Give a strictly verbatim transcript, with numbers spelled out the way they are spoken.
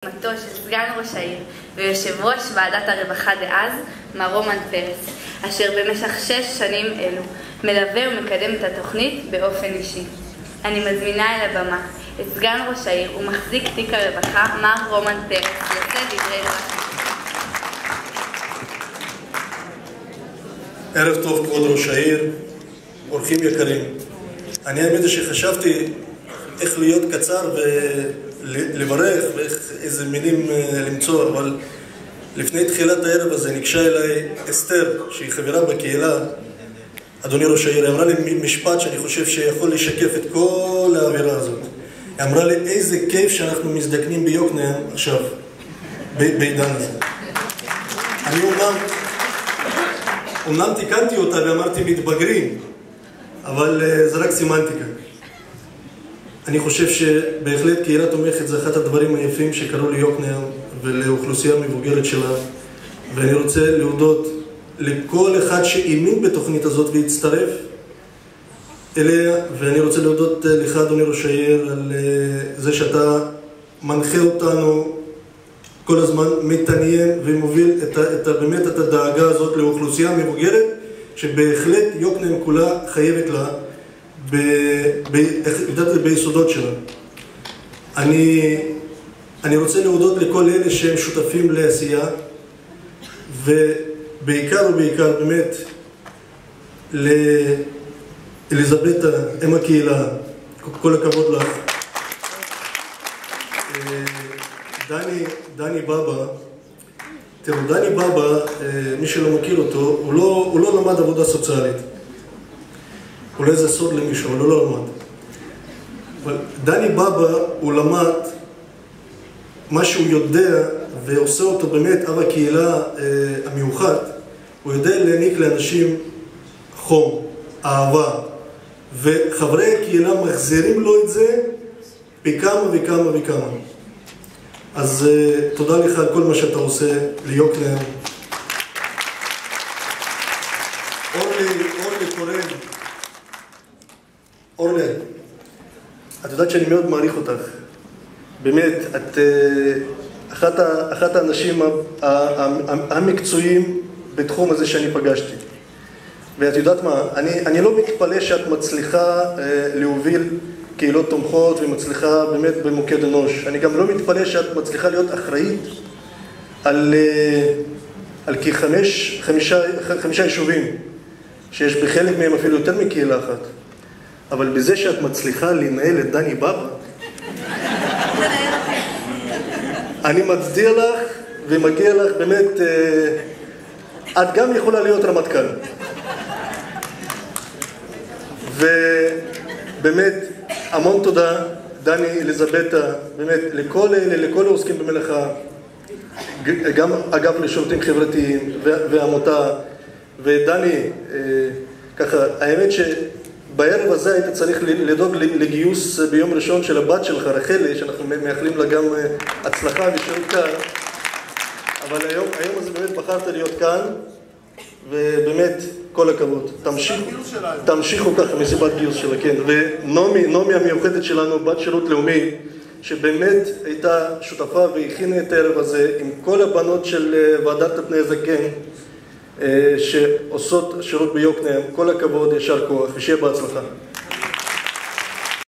ביוזמתו של סגן ראש העיר ויושב ראש ועדת הרווחה דאז, מר רומן פרץ, אשר במשך שש שנים אלו מלווה ומקדם את התוכנית באופן אישי. אני מזמינה אל הבמה את סגן ראש העיר ומחזיק תיק הרווחה, מר רומן פרץ, לשאת דברי ברכה. ערב טוב כבוד ראש העיר, אורחים יקרים. אני האמת שחשבתי איך להיות קצר ולברך ואיזה מילים למצוא, אבל לפני תחילת הערב הזה ניגשה אליי אסתר, שהיא חברה בקהילה. אדוני ראש העיר, היא אמרה לי משפט שאני חושב שיכול לשקף את כל האווירה הזאת. היא אמרה לי, איזה כיף שאנחנו מזדקנים ביוקנעם עכשיו, בעידן הזה. אני אומנם, אומנם תיקנתי אותה ואמרתי מתבגרים, אבל זה רק סימנטיקה. אני חושב שבהחלט קהילה תומכת זה אחד הדברים היפים שקרו ליוקנעם ולאוכלוסייה המבוגרת שלה, ואני רוצה להודות לכל אחד שאימין בתוכנית הזאת והצטרף אליה, ואני רוצה להודות לך אדוני ראש העיר על זה שאתה מנחה אותנו כל הזמן, מתעניין ומוביל את, את, באמת את הדאגה הזאת לאוכלוסייה מבוגרת שבהחלט יוקנעם כולה חייבת לה ב, ב, ב, ביסודות שלה. אני, אני רוצה להודות לכל אלה שהם שותפים לעשייה, ובעיקר ובעיקר באמת לאליזבתה, אם הקהילה, כל הכבוד לך. דני, דני בבא, תראו, דני בבא, מי שלא מכיר אותו, הוא לא, הוא לא למד עבודה סוציאלית. אולי זה סוד למישהו, אבל הוא לא למד. אבל דני בבא, הוא למד מה שהוא יודע, ועושה אותו באמת אב הקהילה אה, המיוחד. הוא יודע להעניק לאנשים חום, אהבה, וחברי הקהילה מחזירים לו את זה בכמה וכמה וכמה. אז uh, תודה לך על כל מה שאתה עושה ליוקנעם. אורלי, אורלי קורן. אורלי, את יודעת שאני מאוד מעריך אותך. באמת, את uh, אחת, ה, אחת האנשים המקצועיים בתחום הזה שאני פגשתי. ואת יודעת מה, אני, אני לא מתפלא שאת מצליחה uh, להוביל קהילות תומכות ומצליחה באמת במוקד אנוש. אני גם לא מתפלא שאת מצליחה להיות אחראית על, על כחמש, חמישה, חמישה יישובים, שיש בחלק מהם אפילו יותר מקהילה אחת. אבל בזה שאת מצליחה לנהל את דני בבא, אני מצדיע לך ומגיע לך באמת, את גם יכולה להיות רמטכ"ל. ובאמת, המון תודה, דני, אליזבתה, באמת, לכל אלה, לכל העוסקים במלאכה, גם אגף לשירותים חברתיים ועמותה, ודני, ככה, האמת שבערב הזה היית צריך לדאוג לגיוס ביום ראשון של הבת שלך, רחלי, שאנחנו מאחלים לה גם הצלחה ושירות קל, אבל היום, היום הזה באמת בחרת להיות כאן, ובאמת, כל הכבוד. תמשיכו, תמשיכו ככה מסיבת גיוס שלה, כן. ונעמי, נעמי המיוחדת שלנו, בת שירות לאומי, שבאמת הייתה שותפה והכינה את הערב הזה עם כל הבנות של ועדת פני הזקן, שעושות שירות ביוקנעם. כל הכבוד, ישר כוח, ושיהיה בהצלחה.